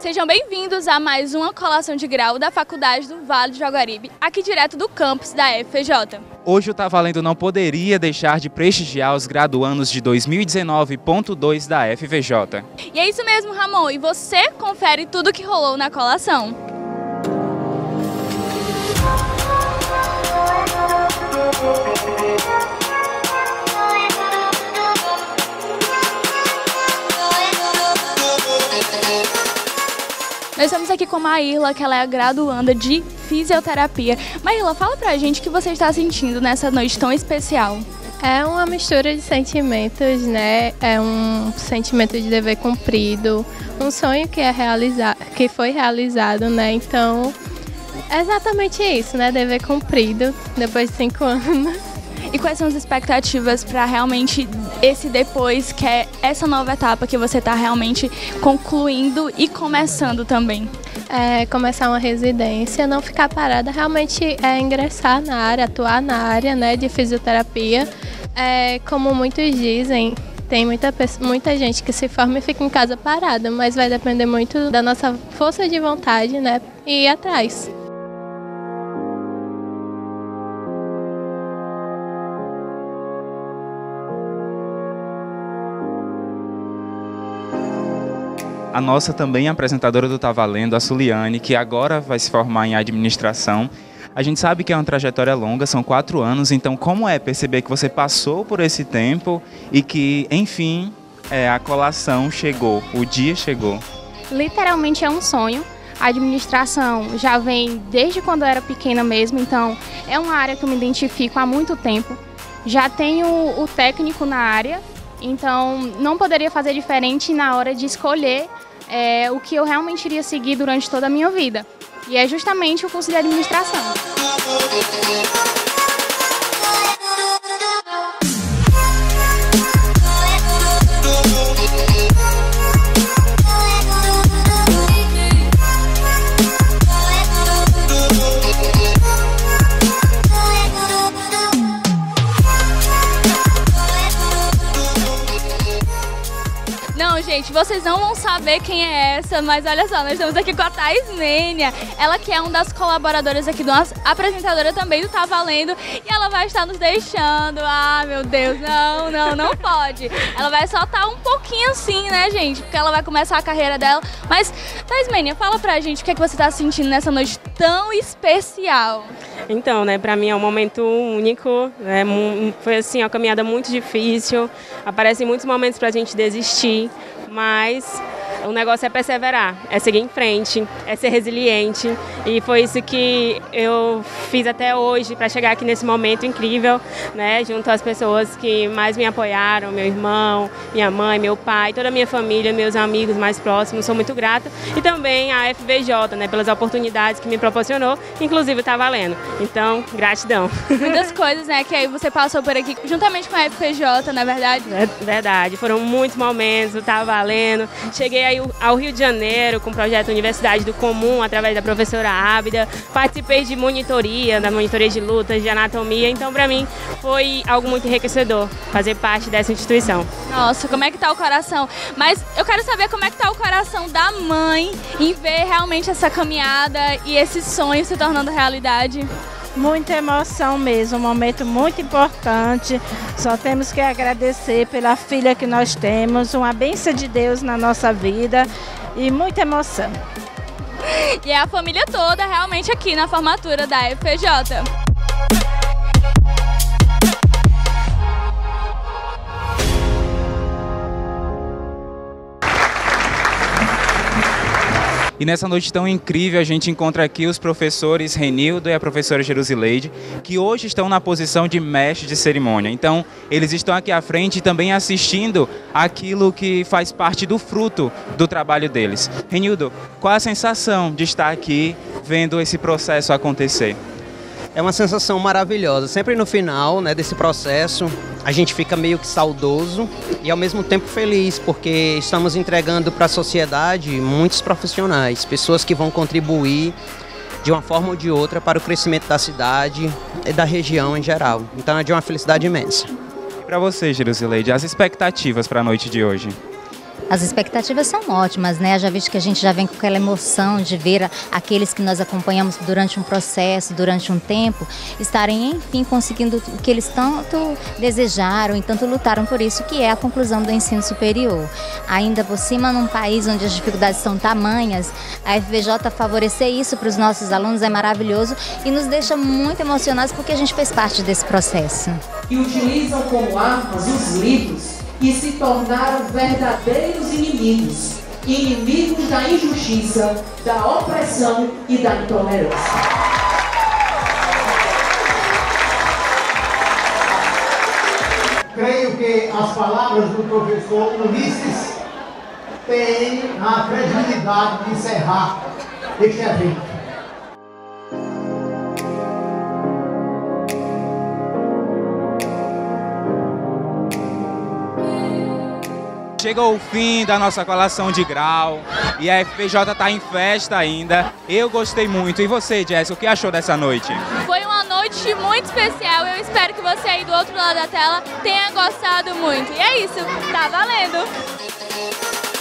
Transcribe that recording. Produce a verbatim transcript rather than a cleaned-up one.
Sejam bem-vindos a mais uma colação de grau da Faculdade do Vale do Jaguaribe, aqui direto do campus da F F J. Hoje o Tá Valendo não poderia deixar de prestigiar os graduandos de dois mil e dezenove ponto dois da F F J. E é isso mesmo, Ramon, e você confere tudo que rolou na colação. Nós estamos aqui com a Maíla, que ela é a graduanda de fisioterapia. Maíla, fala pra gente o que você está sentindo nessa noite tão especial. É uma mistura de sentimentos, né? É um sentimento de dever cumprido, um sonho que, é realizar, que foi realizado, né? Então, é exatamente isso, né? Dever cumprido depois de cinco anos. E quais são as expectativas para realmente esse depois, que é essa nova etapa que você está realmente concluindo e começando também? É, começar uma residência, não ficar parada, realmente é ingressar na área, atuar na área, né, de fisioterapia. É, como muitos dizem, tem muita, muita gente que se forma e fica em casa parada, mas vai depender muito da nossa força de vontade, né, e ir atrás. A nossa também apresentadora do Tá Valendo, a Suliane, que agora vai se formar em administração. A gente sabe que é uma trajetória longa, são quatro anos, então como é perceber que você passou por esse tempo e que, enfim, é, a colação chegou, o dia chegou? Literalmente é um sonho. A administração já vem desde quando eu era pequena mesmo, então é uma área que eu me identifico há muito tempo. Já tenho o técnico na área, então não poderia fazer diferente na hora de escolher é, o que eu realmente iria seguir durante toda a minha vida. E é justamente o curso de administração. Não, gente, vocês não vão saber quem é essa, mas olha só, nós estamos aqui com a Thaís Nênia, ela que é uma das colaboradoras aqui, uma apresentadora também do Tá Valendo, e ela vai estar nos deixando. Ah, meu Deus, não, não, não pode. Ela vai soltar um pouquinho assim, né, gente, porque ela vai começar a carreira dela. Mas, Thaís Nênia, fala pra gente o que é que você tá sentindo nessa noite tão especial. Então, né, para mim é um momento único, né, foi assim, uma caminhada muito difícil, aparecem muitos momentos para a gente desistir, mas o negócio é perseverar, é seguir em frente, é ser resiliente, e foi isso que eu fiz até hoje para chegar aqui nesse momento incrível, né, junto às pessoas que mais me apoiaram, meu irmão, minha mãe, meu pai, toda a minha família, meus amigos mais próximos, sou muito grata, e também a F V J, né, pelas oportunidades que me proporcionou, inclusive Tá Valendo. Então, gratidão. Muitas coisas, né, que aí você passou por aqui juntamente com a F P J, não é verdade? É verdade, foram muitos momentos, Tá Valendo. Cheguei aí ao Rio de Janeiro com o projeto Universidade do Comum, através da professora Ábida. Participei de monitoria, da monitoria de lutas, de anatomia, então para mim foi algo muito enriquecedor fazer parte dessa instituição. Nossa, como é que tá o coração? Mas eu quero saber como é que tá o coração da mãe em ver realmente essa caminhada e esse sonho se tornando realidade. Muita emoção mesmo, um momento muito importante. Só temos que agradecer pela filha que nós temos, uma bênção de Deus na nossa vida e muita emoção. E é a família toda realmente aqui na formatura da F P J. E nessa noite tão incrível a gente encontra aqui os professores Renildo e a professora Jerusileide, que hoje estão na posição de mestre de cerimônia. Então, eles estão aqui à frente e também assistindo aquilo que faz parte do fruto do trabalho deles. Renildo, qual a sensação de estar aqui vendo esse processo acontecer? É uma sensação maravilhosa. Sempre no final, né, desse processo, a gente fica meio que saudoso e ao mesmo tempo feliz, porque estamos entregando para a sociedade muitos profissionais, pessoas que vão contribuir de uma forma ou de outra para o crescimento da cidade e da região em geral. Então é de uma felicidade imensa. E para você, Jerusileide, as expectativas para a noite de hoje? As expectativas são ótimas, né? Já visto que a gente já vem com aquela emoção de ver aqueles que nós acompanhamos durante um processo, durante um tempo, estarem, enfim, conseguindo o que eles tanto desejaram e tanto lutaram por isso, que é a conclusão do ensino superior. Ainda por cima, num país onde as dificuldades são tamanhas, a F V J favorecer isso para os nossos alunos é maravilhoso e nos deixa muito emocionados porque a gente fez parte desse processo. E utilizam como armas os livros e se tornaram verdadeiros inimigos, inimigos da injustiça, da opressão e da intolerância. Creio que as palavras do professor Ulisses têm a fragilidade de encerrar este evento. Chegou o fim da nossa colação de grau e a F V J está em festa ainda. Eu gostei muito. E você, Jess, o que achou dessa noite? Foi uma noite muito especial. Eu espero que você aí do outro lado da tela tenha gostado muito. E é isso, tá valendo!